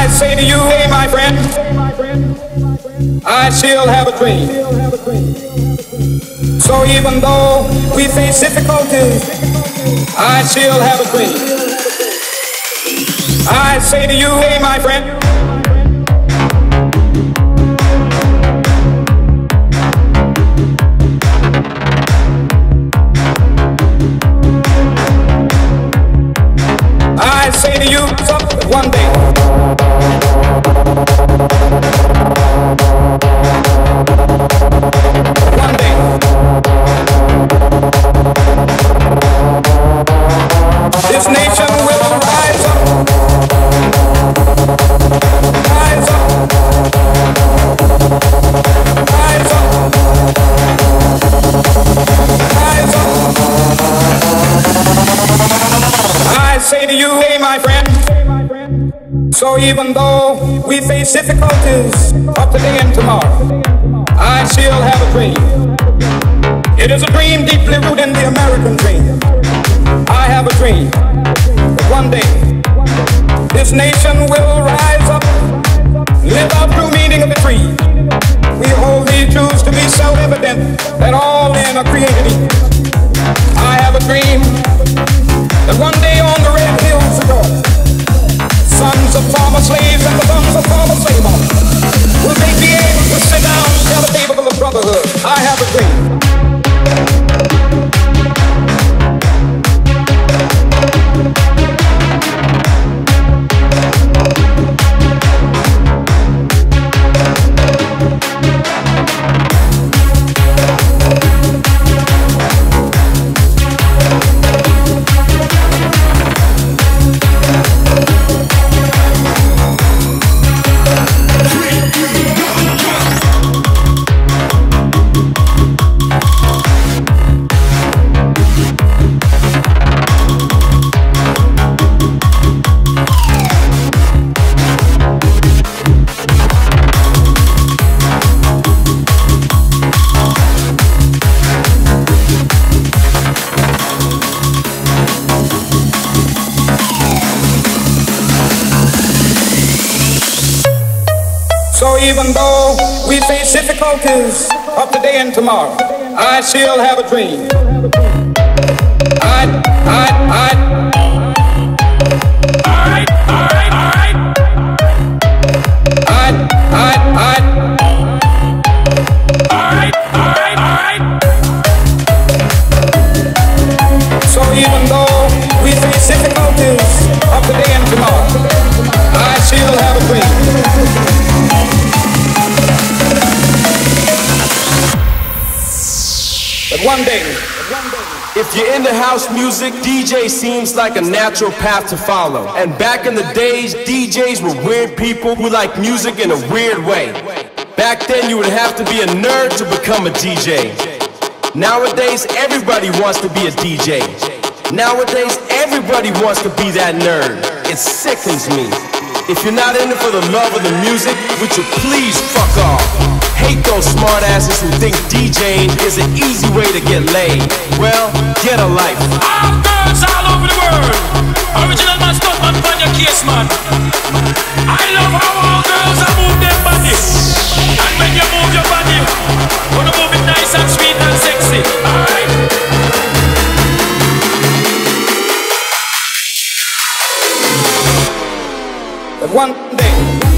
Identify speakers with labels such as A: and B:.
A: say to you, hey my friend, I still have a dream. So even though we face difficulties, I still have a dream. I say to you, hey my friend, I say to you, one day, one day, this nation will rise up, rise up, rise up, rise up. I say to you, hey my friend, so even though we face difficulties of today and tomorrow, I still have a dream. It is a dream deeply rooted in the American dream. I have a dream that one day this nation will rise up, live out true meaning of the creed. We hold these truths to be self-evident, that all men are created equal. I have a dream that one day on the red hills of Georgia, sons of former slaves and the sons of former slave owners will they be able to sit down and tell a table of brotherhood. I have a dream. So even though we face difficulties of today and tomorrow, I still have a dream. So even though we face difficulties of today and tomorrow, I still have a dream. But one day,
B: if you're into house music, DJ seems like a natural path to follow. And back in the days, DJs were weird people who liked music in a weird way. Back then, you would have to be a nerd to become a DJ. Nowadays, everybody wants to be a DJ. Nowadays, everybody wants to be that nerd. It sickens me. If you're not in it for the love of the music, would you please fuck off? Hate those smartasses who think DJing is an easy way to get laid. Well, get a life.
C: All girls all over the world. Original man, stuntman, on your case, man. I love how all girls are move their body. And when you move your body, you wanna move it nice and sweet and sexy. Alright?
A: but one day